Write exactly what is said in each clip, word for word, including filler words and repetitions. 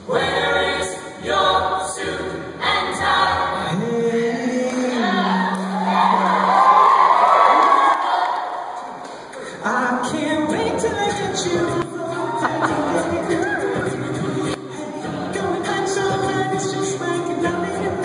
Where is your suit and tie? I can't wait till I get you. Going back so hard, it's just like a nothing.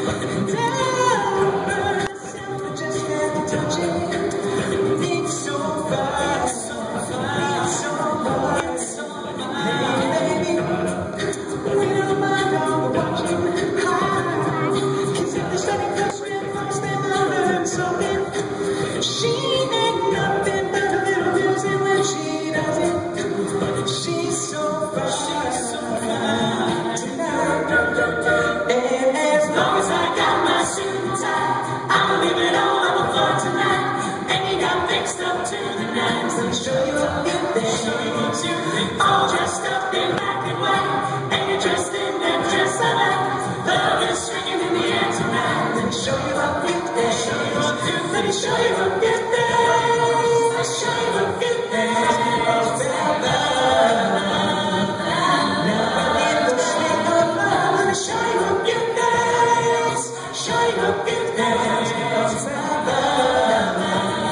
Down, I just had to touch it. It's so far, so far, so far, so far. Hey, baby, we don't mind all the watching. Cause if the study goes real fast, then I'll learn something. She ain't nothing but a little music when she does it. She's so far, she's so far tonight. And as long as I got my suit and tie, I'ma leave it all on the floor tonight. And you got fixed up to the nines. Let me show you a few things. All dressed up in black and white, and you're dressed in that dress I like. Love is swinging in the air tonight. Let me show you a few things. Let me show you a few things. Let me show you a few things. About love. Now I need the swing of love. Let me show you a few things. Show you a few things. About love.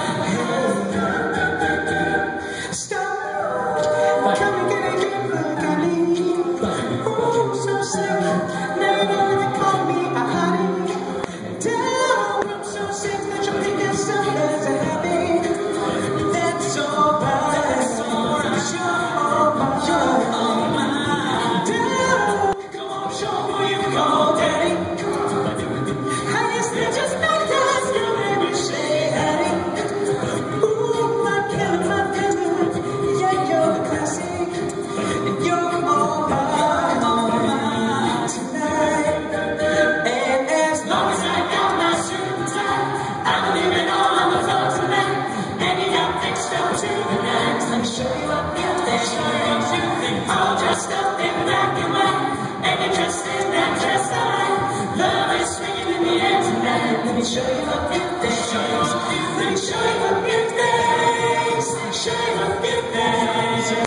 Stop. Come and get a good look at me. Oh, so sick. Now you know they call me a honey. Down. I'm so sick that you're thinking something's a habit. That's all right. That's all right. You're all mine. You're all mine. Down. Come on, show who you call daddy. I guess they're just not us. Girl, maybe say daddy. Ooh, my killer, my killer. Yeah, you're the classic. And you're all mine, all mine tonight. And as long as I got my suit and tie, I'm leaving all on the floor tonight. And you got fixed up to the nines. Let me show you a few things. All dressed up in black and white, and you're dressed in that dress I like. Love is swinging in the air tonight. Let me show you a few things. Let me show you a few things. Show you a few things.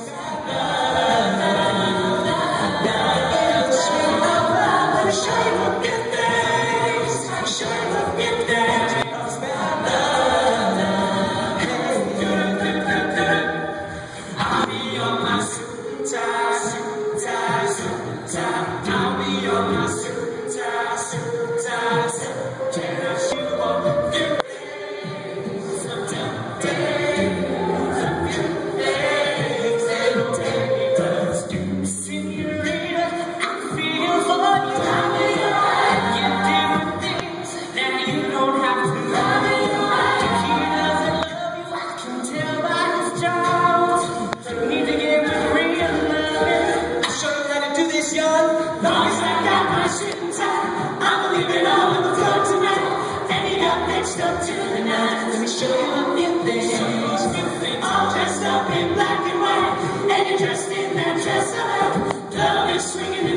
Now in the swing of love, let me show you a few things. Show you a few things. About love. Hey. I'll be on my suit and tie, suit and tie, suit and tie. I'll be on my suit and tie, suit and tie, suit and tie. Show you a few things. Senorita, I feel for you. You do things that you don't have to. If he doesn't love you, I can tell by his jaws. You need to get with real love. I'll show you how to do this, young. Long as I got my shit and tie, I'ma leave it all on the floor tonight. And you got fixed up to the nines. Let me show you a few things. All dressed up in black and white, and you're dressed in that dress I like. Love is swinging.